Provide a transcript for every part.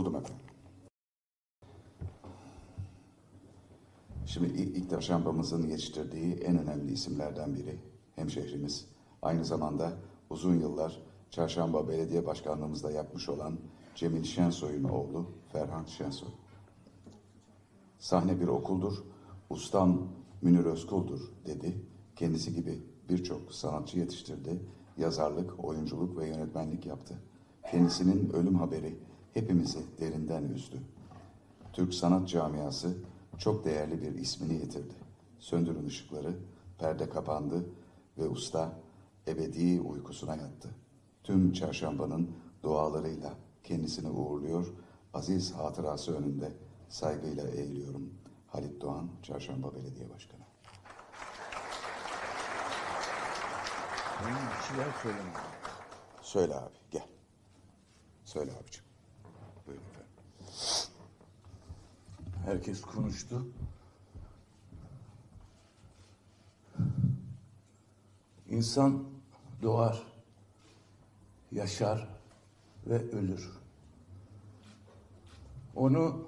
Buldum efendim. Şimdi ilk çarşambamızın yetiştirdiği en önemli isimlerden biri hemşehrimiz. Aynı zamanda uzun yıllar Çarşamba Belediye Başkanlığımızda yapmış olan Cemil Şensoy'un oğlu Ferhan Şensoy. Sahne bir okuldur, ustam Münir Özkul'dur dedi. Kendisi gibi birçok sanatçı yetiştirdi. Yazarlık, oyunculuk ve yönetmenlik yaptı. Kendisinin ölüm haberi hepimizi derinden üzdü. Türk sanat camiası çok değerli bir ismini yitirdi. Söndürün ışıkları, perde kapandı ve usta ebedi uykusuna yattı. Tüm çarşambanın dualarıyla kendisini uğurluyor, aziz hatırası önünde saygıyla eğiliyorum. Halit Doğan, Çarşamba Belediye Başkanı. Benim bir şeyler söylemem. Söyle abi, gel. Söyle abicim. Buyurun efendim. Herkes konuştu. İnsan doğar, yaşar ve ölür. Onu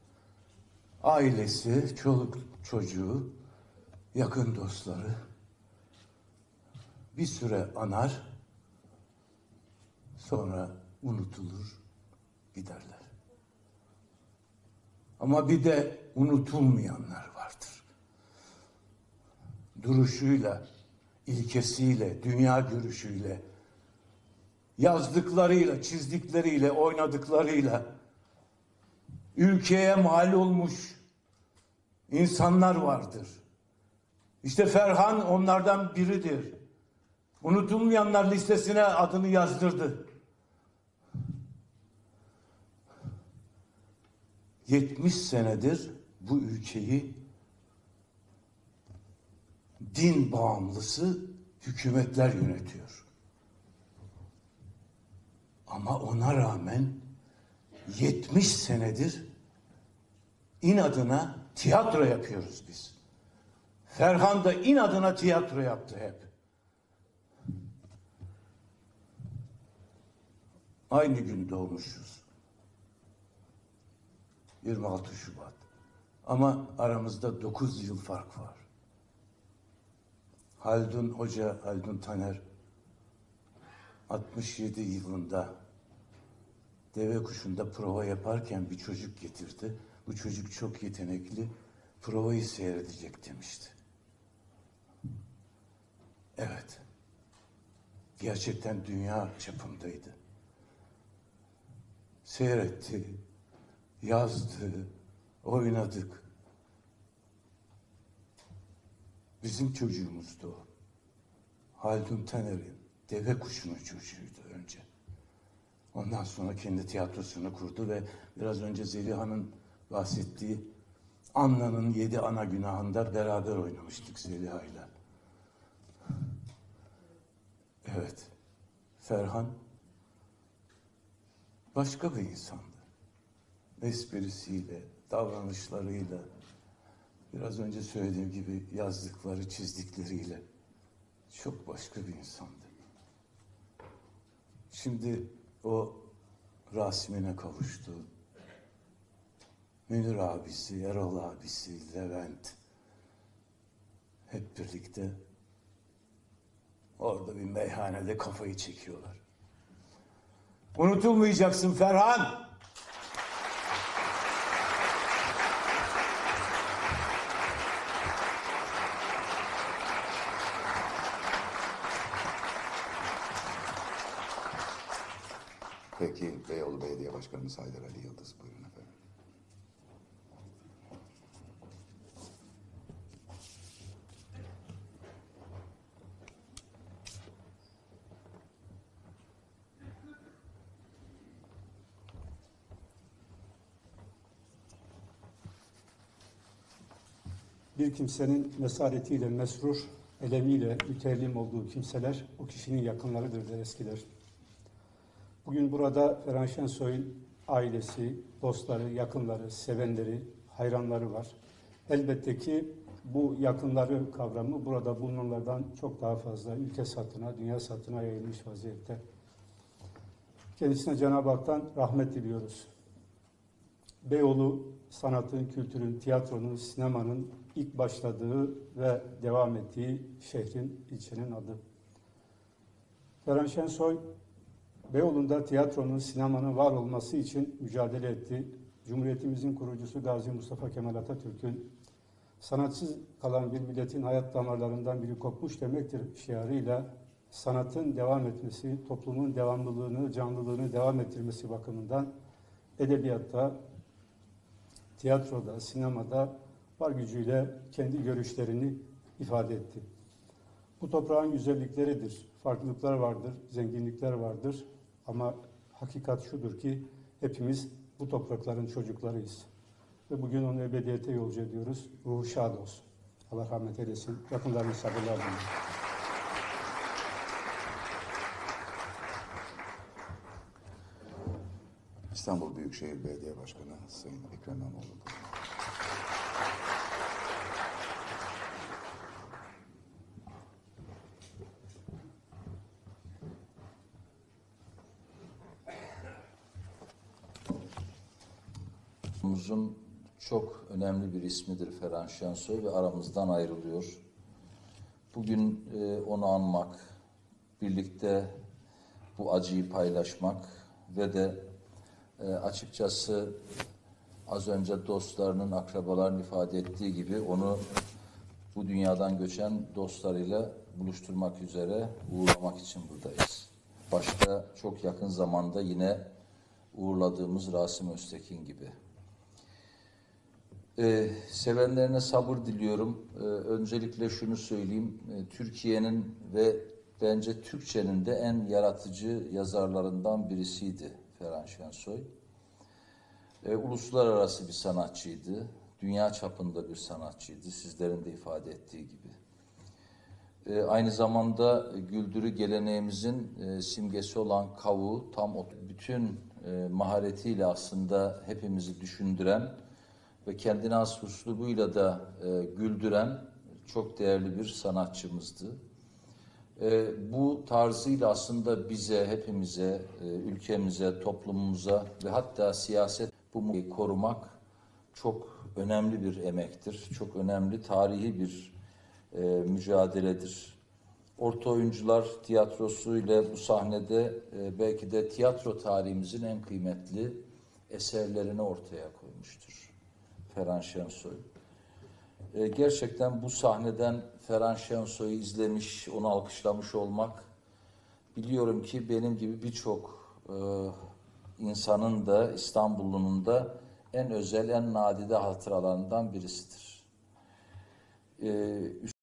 ailesi, çoluk çocuğu, yakın dostları bir süre anar, sonra unutulur, giderler. Ama bir de unutulmayanlar vardır. Duruşuyla, ilkesiyle, dünya görüşüyle, yazdıklarıyla, çizdikleriyle, oynadıklarıyla ülkeye mal olmuş insanlar vardır. İşte Ferhan onlardan biridir. Unutulmayanlar listesine adını yazdırdı. 70 senedir bu ülkeyi din bağımlısı hükümetler yönetiyor. Ama ona rağmen 70 senedir inadına tiyatro yapıyoruz biz. Ferhan da inadına tiyatro yaptı hep. Aynı gün doğmuşuz. 26 Şubat. Ama aramızda 9 yıl fark var. Haldun Hoca, Haldun Taner 67 yılında deve kuşunda prova yaparken bir çocuk getirdi. Bu çocuk çok yetenekli, provayı seyredecek demişti. Evet. Gerçekten dünya çapındaydı. Seyretti, yazdı, oynadık. Bizim çocuğumuzdu o. Haldun Taner'in deve kuşunun çocuğuydu önce. Ondan sonra kendi tiyatrosunu kurdu ve biraz önce Zeliha'nın bahsettiği Anna'nın 7 ana günahında beraber oynamıştık Zeliha'yla. Evet, Ferhan başka bir insandı. Esprisiyle, davranışlarıyla, biraz önce söylediğim gibi yazdıkları, çizdikleriyle çok başka bir insandı. Şimdi o Rasim'ine kavuştu. Münir abisi, Erol abisi, Levent hep birlikte orada bir meyhanede kafayı çekiyorlar. Unutulmayacaksın Ferhan. Peki Beyoğlu Belediye Başkanımız Haydar Ali Yıldız. Buyurun efendim. Bir kimsenin mesaretiyle mesrur, elemiyle mütellim olduğu kimseler o kişinin yakınlarıdır der eskiler. Bugün burada Ferhan Şensoy'un ailesi, dostları, yakınları, sevenleri, hayranları var. Elbette ki bu yakınları kavramı burada bulunanlardan çok daha fazla ülke satına, dünya satına yayılmış vaziyette. Kendisine Cenab-ı Hak'tan rahmet diliyoruz. Beyoğlu sanatın, kültürün, tiyatronun, sinemanın ilk başladığı ve devam ettiği şehrin, ilçenin adı. Ferhan Şensoy, Beyoğlu'nda tiyatronun, sinemanın var olması için mücadele etti. Cumhuriyetimizin kurucusu Gazi Mustafa Kemal Atatürk'ün sanatsız kalan bir milletin hayat damarlarından biri kopmuş demektir şiarıyla sanatın devam etmesi, toplumun devamlılığını, canlılığını devam ettirmesi bakımından edebiyatta, tiyatroda, sinemada var gücüyle kendi görüşlerini ifade etti. Bu toprağın güzellikleridir, farklılıklar vardır, zenginlikler vardır ama hakikat şudur ki hepimiz bu toprakların çocuklarıyız. Ve bugün onu ebediyete yolcu ediyoruz. Ruhu şad olsun. Allah rahmet eylesin. Yakınlarına sabırlar diliyorum. İstanbul Büyükşehir Belediye Başkanı Sayın Ekrem İmamoğlu. Muzun çok önemli bir ismidir Ferhan Şensoy ve aramızdan ayrılıyor. Bugün onu anmak, birlikte bu acıyı paylaşmak ve de açıkçası az önce dostlarının, akrabaların ifade ettiği gibi onu bu dünyadan göçen dostlarıyla buluşturmak üzere uğurlamak için buradayız. Başta çok yakın zamanda yine uğurladığımız Rasim Öztekin gibi. Sevenlerine sabır diliyorum. Öncelikle şunu söyleyeyim. Türkiye'nin ve bence Türkçenin de en yaratıcı yazarlarından birisiydi Ferhan Şensoy. Uluslararası bir sanatçıydı. Dünya çapında bir sanatçıydı. Sizlerin de ifade ettiği gibi. Aynı zamanda güldürü geleneğimizin simgesi olan kavuğu tam bütün maharetiyle aslında hepimizi düşündüren ve kendine has üslubuyla da güldüren çok değerli bir sanatçımızdı. Bu tarzıyla aslında bize, hepimize, ülkemize, toplumumuza ve hatta siyaset bu korumak çok önemli bir emektir. Çok önemli tarihi bir mücadeledir. Orta Oyuncular Tiyatrosu ile bu sahnede belki de tiyatro tarihimizin en kıymetli eserlerini ortaya koymuştur Ferhan Şensoy. Gerçekten bu sahneden Ferhan Şensoy'u izlemiş, onu alkışlamış olmak, biliyorum ki benim gibi birçok insanın da, İstanbullunun da en özel, en nadide hatıralarından birisidir.